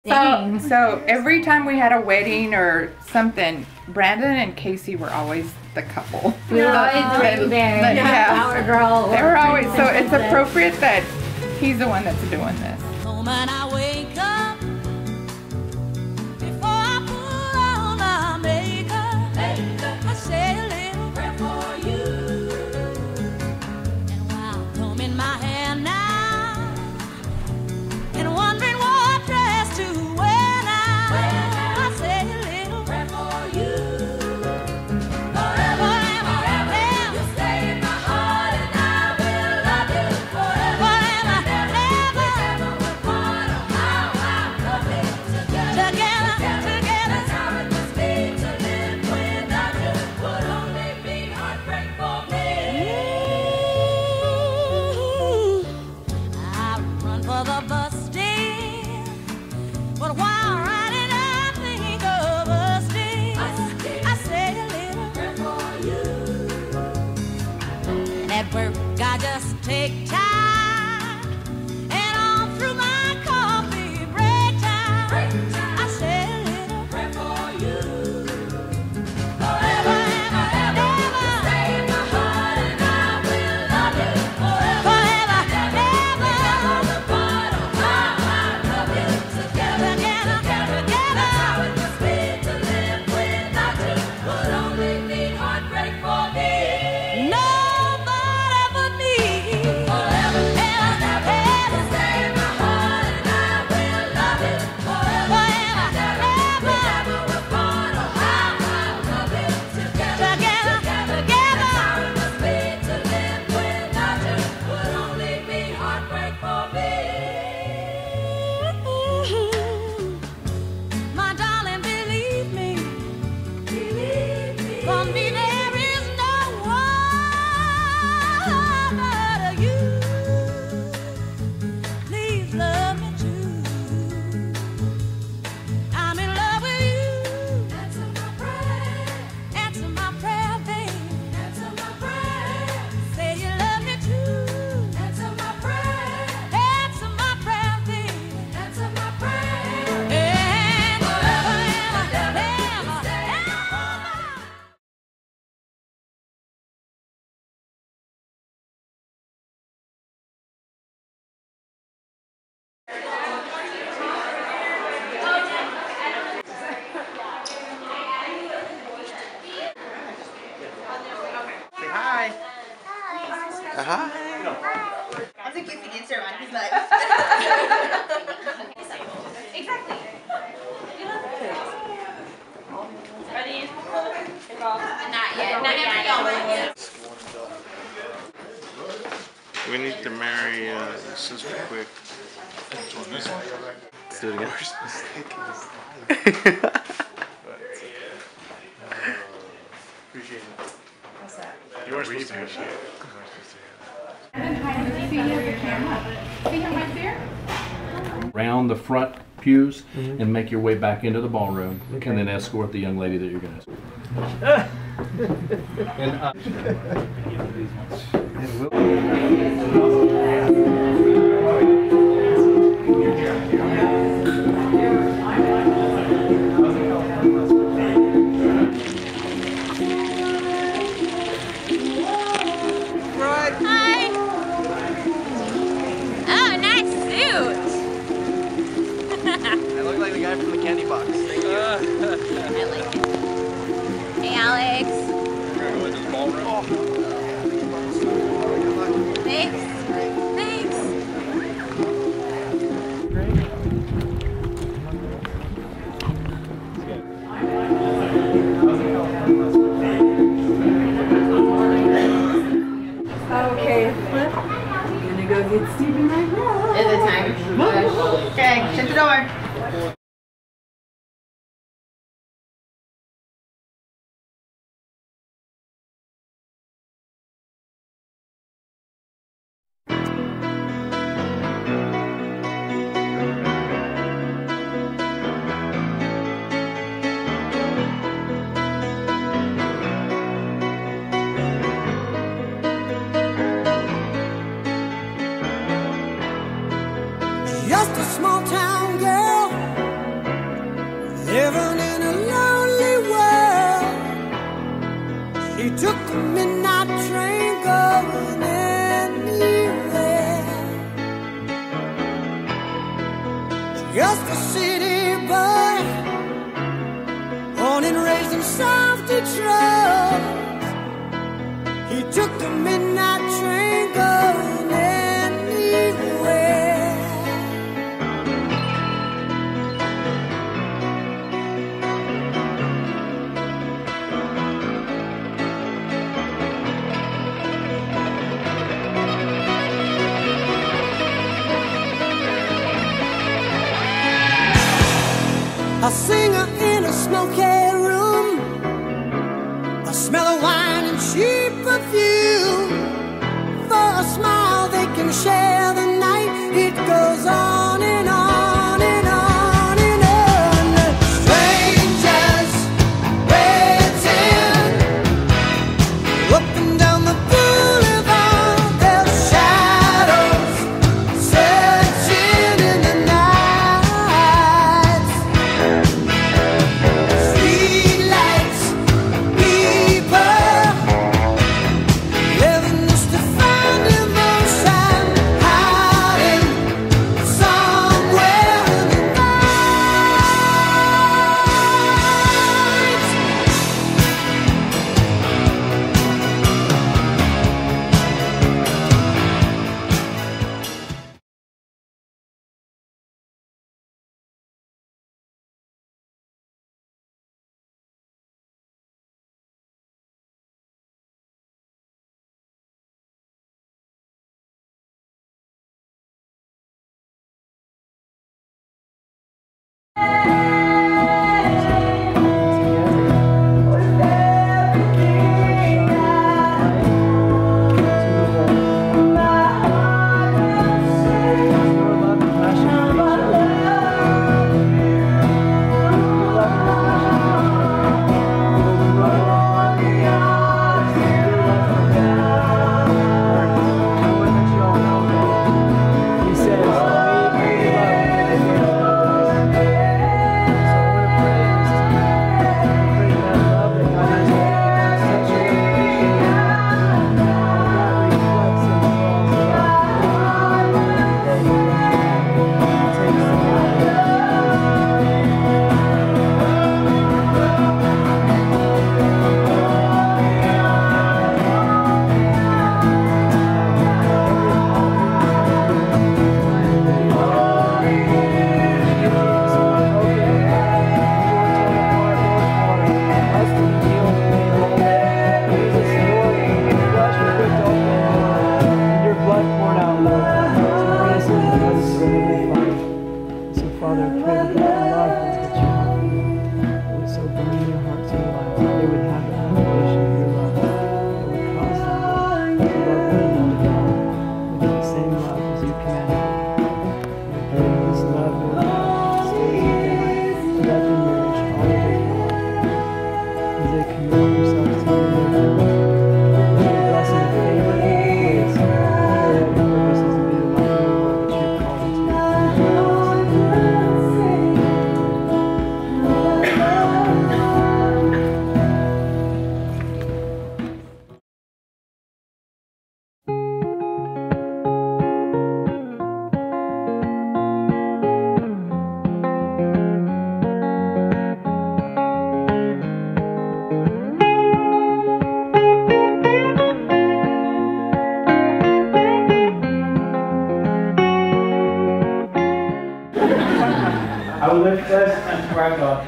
So every time we had a wedding or something, Brandon and Kaci were always the couple. We were always there. Our girl. They were always, so it's appropriate that he's the one that's doing this. Moment I wake up, before I put on my makeup, I say a little prayer for you. And while combing my hair now, and wondering what dress to wear now, I say a little prayer for you. Forever and forever, you stay in my heart, and I will love you forever and ever. Together, that's how it must be to live without you. Would only be heartbreak for me. I run for the bus stand, but while riding I think of us days. I say a little prayer for you. And at work I just take time, and all through my coffee break time, I say a little prayer for you. Forever and ever, stay in my heart, and I will love you forever and ever. The part of how I love you together, that's how it must be to live without you. Would only be heartbreak for me. Nobody but me. Forever and ever, stay in my heart, and I will love you forever and ever. Together we're part of how I love you together, that's how it must be to live without you. Would only be heartbreak for me. My darling, believe me, for me there is no one but you. Please love me too. I'm in love with you. Answer my prayer. Answer my prayer, babe. Answer my prayer. Say you love me too. Answer my prayer. Answer my prayer, babe. Answer my prayer. And forever and ever, stay in my heart. Say hi. Uh-huh. I'm the goofy dancer on his life. Exactly. Ready? Take off. Not yet. Not yet. We need to marry the sister quick. Let's do it again. Appreciate it. What's that? You are supposed to have See him the camera. See him right there? Around the front pews and make your way back into the ballroom, and then escort the young lady that you're going to escort. Hi. Oh, nice suit. I look like the guy from the candy box. Thank you. I like it. Hey, Alex. Thanks. Thanks. Okay, Flip. I'm gonna go get Stephen right now. Is it time? Okay, shut the door. Just a small town girl took the midnight train going anywhere. Just a city boy, born and raised in South Detroit. He took the midnight train going anywhere. A singer in a smoky room, a smell of wine and cheap perfume. For a smile they can share the night. It goes on and on and on and on. Strangers waiting up and down the boulevard. Their shadows searching in the night. Streetlights, people living just to find emotion, hiding somewhere in the night. I will live first unto our God,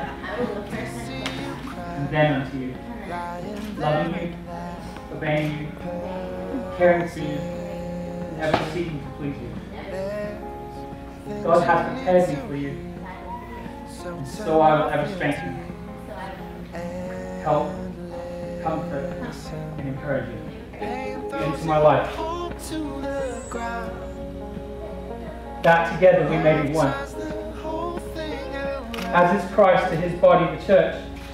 and then unto you, loving you, obeying you, caring for you, and ever seeking to please you. God has prepared me for you, and so I will ever strengthen you, help, comfort, and encourage you into my life, that together we may be one. As is Christ to his body, the church,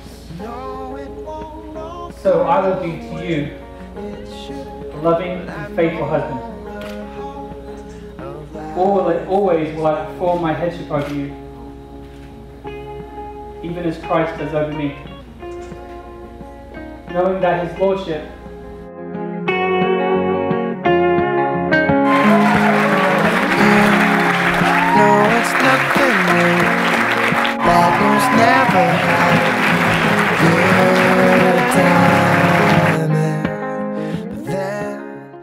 so I will be to you a loving and faithful husband. Always will I perform my headship over you, even as Christ does over me. knowing that His Lordship No, it's nothing new. Bad news never had good timing. But then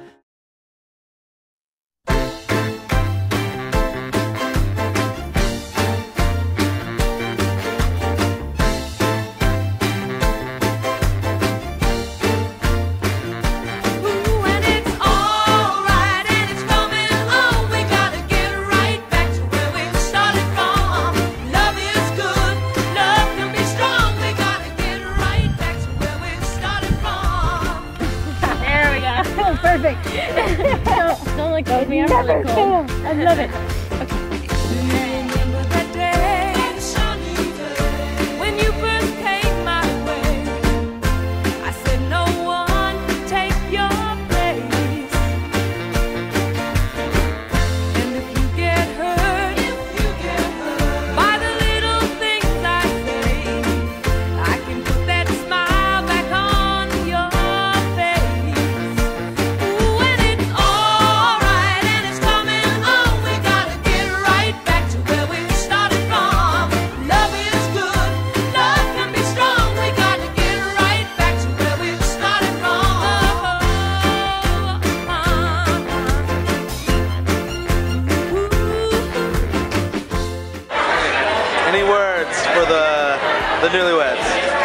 Ooh, and it's alright, and it's coming on. We gotta get right back to where we started from. Love is good, love can be strong. We gotta get right back to where we started from. There we go. Perfect. Don't let go of me. I'm really cold. I love it. Remember that day when you first came my way. I said no one could take your place. And if you get hurt by the little things I say, I can put that smile back on your face. Ooh, and it's alright, and it's coming on. We gotta get right back to where we started from. Love is good, love can be strong. We gotta get right back to where we started from. Any words for the newlyweds?